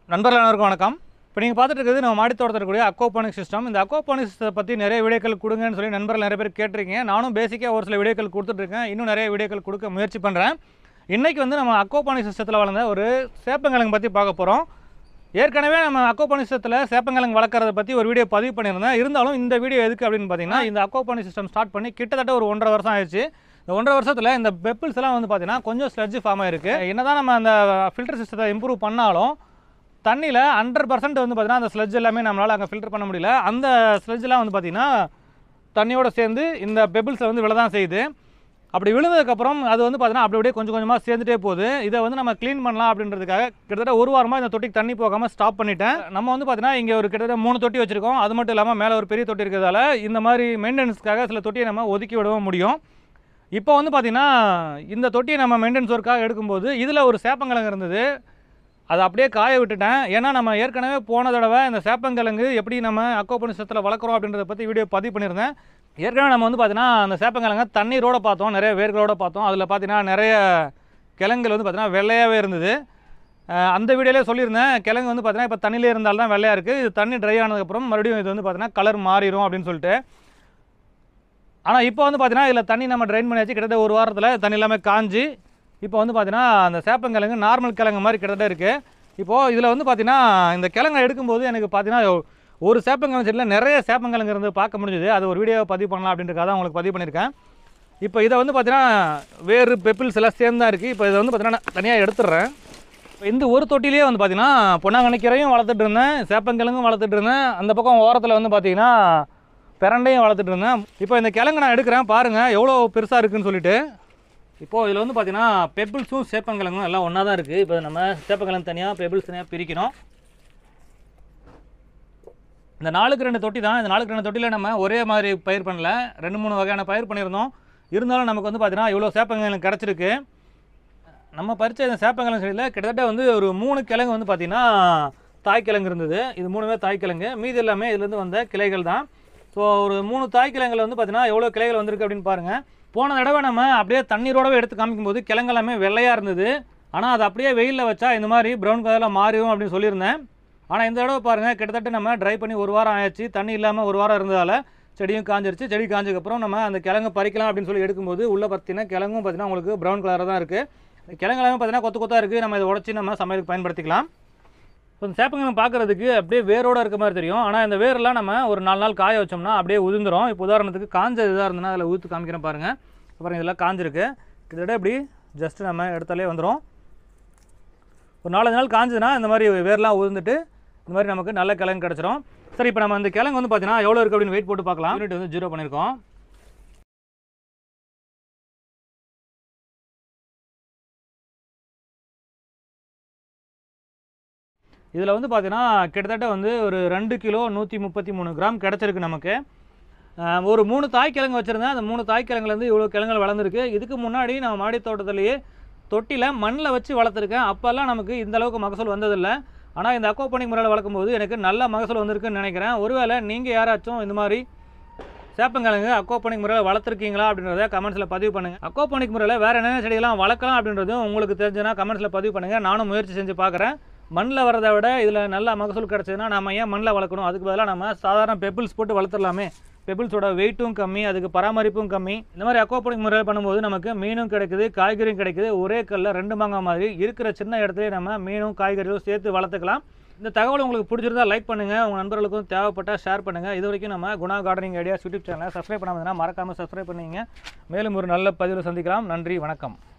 நண்பர்கள் அனைவருக்கும் வணக்கம். இப்போ நீங்கள் பார்த்துட்டு இருக்கிறது நம்ம மாடி தோட்டத்தில் இருக்கக்கூடிய அக்வாபானிக் சிஸ்டம். இந்த அக்வாபானிக் சிஸ்டத்தை பற்றி நிறைய வீடியோக்கள் கொடுங்கன்னு சொல்லி நண்பர்கள் நிறைய பேர் கேட்டிருக்கீங்க. நானும் பேசிக்காக ஒரு சில வீடியோக்கள் கொடுத்துட்ருக்கேன். இன்னும் நிறைய வீடியோக்கள் கொடுக்க முயற்சி பண்ணுறேன். இன்றைக்கி வந்து நம்ம அக்வாபானிக் சிஸ்டத்தில் வளர்ந்த ஒரு சேப்பங்கிழங்கு பற்றி பார்க்க போகிறோம். ஏற்கனவே நம்ம அக்வாபானிக் சிஸ்டத்தில் சேப்பங்கிழங்கு வளர்க்குறத பற்றி ஒரு வீடியோ பதிவு பண்ணியிருந்தேன். இருந்தாலும் இந்த வீடியோ எதுக்கு அப்படின்னு பார்த்தீங்கன்னா, இந்த அக்வாபானிக் சிஸ்டம் ஸ்டார்ட் பண்ணி கிட்டத்தட்ட ஒரு 1.5 வருஷம் ஆயிடுச்சு. இந்த 1.5 வருஷத்தில் இந்த பெப்பிள்ஸ் எல்லாம் வந்து பார்த்தீங்கன்னா கொஞ்சம் ஸ்லட்ஜ் ஃபார்ம் ஆகிருக்கு. என்னதான் நம்ம அந்த ஃபில்டர் சிஸ்டத்தை இம்ப்ரூவ் பண்ணாலும் தண்ணியில் 100% வந்து பார்த்திங்கன்னா அந்த ஸ்லட்ஜ் எல்லாமே நம்மளால் அங்கே ஃபில்டர் பண்ண முடியல. அந்த ஸ்லட்ஜெலாம் வந்து பார்த்திங்கன்னா தண்ணியோடு சேர்ந்து இந்த பெபிள்ஸை வந்து விழ தான் செய்யுது. அப்படி விழுந்ததுக்கப்புறம் அது வந்து பார்த்திங்கன்னா அப்படியே கொஞ்சம் கொஞ்சமாக சேர்ந்துட்டே போகுது. இதை வந்து நம்ம க்ளீன் பண்ணலாம் அப்படின்றதுக்காக கிட்டத்தட்ட ஒரு வாரமாக இந்த தொட்டிக்கு தண்ணி போகாமல் ஸ்டாப் பண்ணிட்டேன். நம்ம வந்து பார்த்திங்கன்னா இங்கே ஒரு கிட்டத்தட்ட 3 தொட்டி வச்சுருக்கோம். அது மட்டும் இல்லாமல் மேலே ஒரு பெரிய தொட்டி இருக்கிறதால இந்த மாதிரி மெயின்டெனன்ஸ்க்காக சில தொட்டியை நம்ம ஒதுக்கி விடவும் முடியும். இப்போ வந்து பார்த்திங்கன்னா இந்த தொட்டியை நம்ம மெயின்டெனன்ஸ் ஒர்க்காக எடுக்கும்போது இதில் ஒரு சேப்பங்கிழங்கு இருந்தது. அதை அப்படியே காய விட்டுட்டேன். ஏன்னா நம்ம ஏற்கனவே போன தடவை இந்த சேப்பங்கிழங்கு எப்படி நம்ம அக்வாபானிக் சிஸ்டத்தில் வளர்க்குறோம் அப்படின்றத பற்றி வீடியோ பதிவு பண்ணியிருந்தேன். ஏற்கனவே நம்ம வந்து பார்த்திங்கன்னா அந்த சேப்பங்கிழங்க தண்ணீரோடு பார்த்தோம், நிறைய வேர்களோடு பார்த்தோம். அதில் பார்த்திங்கன்னா நிறைய கிழங்குகள் வந்து பார்த்திங்கன்னா வெள்ளையாகவே இருந்தது. அந்த வீடியோலேயே சொல்லியிருந்தேன், கிழங்கு வந்து பார்த்திங்கன்னா இப்போ தண்ணியிலே இருந்தால் தான் வெள்ளையாக இருக்குது. இது தண்ணி ட்ரை ஆனதுக்கப்புறம் மறுபடியும் இது வந்து பார்த்திங்கன்னா கலர் மாறிடும் அப்படின்னு சொல்லிட்டு. ஆனால் இப்போ வந்து பார்த்திங்கன்னா இதில் தண்ணி நம்ம ட்ரைன் பண்ணியாச்சு. கிட்டத்தட்ட ஒரு வாரத்தில் தண்ணி எல்லாமே காஞ்சி இப்போ வந்து பார்த்திங்கன்னா அந்த சேப்பங்கிழங்கு நார்மல் கிழங்கு மாதிரி கிட்டத்தட்ட இருக்குது. இப்போது இதில் வந்து பார்த்திங்கன்னா இந்த கிழங்கை எடுக்கும்போது எனக்கு பார்த்திங்கன்னா ஒரு சேப்பங்கிழங்கு செடியில் நிறைய சேப்பங்கிழங்கு இருந்து பார்க்க முடிஞ்சுது. அது ஒரு வீடியோவை பதிவு பண்ணலாம் அப்படின்றக்காக தான் உங்களுக்கு பதிவு பண்ணியிருக்கேன். இப்போ இதை வந்து பார்த்திங்கன்னா வேறு பெப்பிள்ஸ் எல்லாம் சேர்ந்து தான் இருக்குது. இப்போ இதை வந்து பார்த்திங்கன்னா தனியாக எடுத்துடுறேன். இப்போ இந்த ஒரு தொட்டிலேயே வந்து பார்த்திங்கன்னா பொன்னாங்கண்ணிக்கீரையும் வளர்த்துட்டு இருந்தேன், சேப்பங்கிழங்கும் வளர்த்துட்டு இருந்தேன். அந்த பக்கம் ஓரத்தில் வந்து பார்த்திங்கன்னா பிரண்டையும் வளர்த்துட்டு இருந்தேன். இப்போ இந்த கிழங்கு நான் எடுக்கிறேன், பாருங்கள் எவ்வளோ பெருசாக இருக்குதுன்னு சொல்லிட்டு. இப்போது இதில் வந்து பார்த்திங்கன்னா பெப்பிள்ஸும் சேப்பங்கிழங்கும் எல்லாம் ஒன்றா தான் இருக்குது. இப்போ நம்ம சேப்பங்கிழங்கு தனியாக பெப்பிள்ஸ் தனியாக பிரிக்கணும். இந்த 4க்கு 2 தொட்டி தான். இந்த 4க்கு 2 தொட்டியில் நம்ம ஒரே மாதிரி பயிர் பண்ணல, 2-3 வகையான பயிர் பண்ணியிருந்தோம். இருந்தாலும் நமக்கு வந்து பார்த்திங்கன்னா இவ்வளோ சேப்பங்கிழங்கு கிடச்சிருக்கு. நம்ம பறித்த இந்த சேப்பங்கிழங்கு செடியில் கிட்டத்தட்ட வந்து ஒரு 3 கிழங்கு வந்து பார்த்திங்கன்னா தாய்க்கிழங்கு இருந்தது. இது 3மே தாய்க்கிழங்கு, மீதி எல்லாமே இதுலேருந்து வந்த கிளைகள் தான். ஸோ ஒரு 3 தாய்க்கிழங்கில் வந்து பார்த்திங்கன்னா எவ்வளோ கிளைகள் வந்திருக்கு அப்படின்னு பாருங்கள். போன தடவை நம்ம அப்படியே தண்ணீரோடவே எடுத்து காமிக்கும்போது கிழங்கு எல்லாமே வெள்ளையாக இருந்தது. ஆனால் அது அப்படியே வெயிலில் வச்சா இந்த மாதிரி ப்ரௌன் கலரில் மாறிடும் அப்படின்னு சொல்லியிருந்தேன். ஆனால் இந்த தடவை பாருங்கள் கிட்டத்தட்ட நம்ம ட்ரை பண்ணி ஒரு வாரம் ஆயிடுச்சு. தண்ணி இல்லாமல் ஒரு வாரம் இருந்ததால் செடியும் காஞ்சிருச்சு. செடி காஞ்சதுக்கப்புறம் நம்ம அந்த கிழங்கு பறிக்கலாம் அப்படின்னு சொல்லி எடுக்கும்போது உள்ளே பார்த்திங்கன்னா கிழங்கும் பார்த்திங்கன்னா உங்களுக்கு ப்ரௌன் கலராக தான் இருக்குது. இந்த கிழங்கு எல்லாமே பார்த்திங்கன்னா கொத்து கொத்தாக இருக்குது. நம்ம இதை உடச்சி நம்ம சமையலுக்கு பயன்படுத்திக்கலாம். இப்போ இந்த சேப்பங்கிழங்கு பார்க்குறதுக்கு அப்படியே வேரோடு இருக்க மாதிரி தெரியும். ஆனால் இந்த வேரெல்லாம் நம்ம ஒரு 4 நாள் காய வச்சோம்னா அப்படியே உதிர்ந்துடும். இப்போ உதாரணத்துக்கு காஞ்ச இதாக இருந்ததுன்னா அதில் ஊற்று காமிக்கிறேன் பாருங்கள். அப்புறம் இதெல்லாம் காஞ்சிருக்கு. கிட்டத்தட்ட இப்படி ஜஸ்ட்டு நம்ம எடுத்தாலே வந்துடும். ஒரு 4-5 நாள் காஞ்சதுன்னா இந்த மாதிரி வேர்லாம் உதிர்ந்துட்டு இந்த மாதிரி நமக்கு நல்ல கிழங்கு கிடச்சிரும். சரி, இப்போ நம்ம இந்த கிழங்கு வந்து பார்த்தீங்கன்னா எவ்வளோ இருக்குது அப்படின்னு வெயிட் போட்டு பார்க்கலாம். யூனிட் வந்து 0 பண்ணியிருக்கோம். இதில் வந்து பார்த்தீங்கன்னா கிட்டத்தட்ட வந்து ஒரு 2 கிலோ 133 கிராம் கிடச்சிருக்கு நமக்கு. ஒரு 3 தாய்க்கிழங்கு வச்சுருந்தேன். அந்த 3 தாய்க்கிழங்குலேருந்து இவ்வளோ கிழங்குகள் வளர்ந்துருக்கு. இதுக்கு முன்னாடி நான் மாடி தோட்டத்திலேயே தொட்டியில் மண்ணில் வச்சு வளர்த்துருக்கேன். அப்போல்லாம் நமக்கு இந்தளவுக்கு மகசூல் வந்ததில்லை. ஆனால் இந்த அக்வாபானிக் முறையில் வளர்க்கும்போது எனக்கு நல்ல மகசூல் வந்திருக்குன்னு நினைக்கிறேன். ஒருவேளை நீங்கள் யாராச்சும் இந்த மாதிரி சேப்பங்கிழங்கு அக்வாபானிக் முறையில் வளர்த்துருக்கீங்களா அப்படின்றத கமெண்ட்ஸில் பதிவு பண்ணுங்கள். அக்வாபானிக் முறையில் வேறு என்னென்ன செடியெல்லாம் வளர்க்கலாம் அப்படின்றதும் உங்களுக்கு தெரிஞ்சுன்னா கமெண்ட்ஸில் பதிவு பண்ணுங்கள். நானும் முயற்சி செஞ்சு பார்க்குறேன். மண்ணில் வரதை விட இதில் நல்ல மகசூல் கிடச்சதுன்னா நம்ம ஏன் மண்ணில் வளர்க்கணும்? அதுக்கு பதிலாக நம்ம சாதாரண பெப்பிள்ஸ் போட்டு வளர்த்துடலாமே. பெப்பிள்ஸோட வெயிட்டும் கம்மி, அதுக்கு பராமரிப்பும் கம்மி. இந்த மாதிரி அக்வாபானிக் முறையில் பண்ணும்போது நமக்கு மீனும் கிடைக்குது, காய்கறியும் கிடைக்குது. ஒரே கல்ல 2 மாங்காய் மாதிரி இருக்கிற சின்ன இடத்துலேயே நம்ம மீனும் காய்கறியும் சேர்த்து வளர்த்துக்கலாம். இந்த தகவல் உங்களுக்கு பிடிச்சிருந்தா லைக் பண்ணுங்கள், உங்கள் நண்பர்களுக்கும் தேவைப்பட்டால் ஷேர் பண்ணுங்கள். இது வரைக்கும் நம்ம குணா கார்டனிங் ஐடியாஸ் யூடியூப் சேனலை சப்ஸ்கிரைப் பண்ணாமல் மறக்காமல் சப்ஸ்கிரைப் பண்ணிங்க. மேலும் ஒரு நல்ல பதிவில் சந்திக்கலாம். நன்றி, வணக்கம்.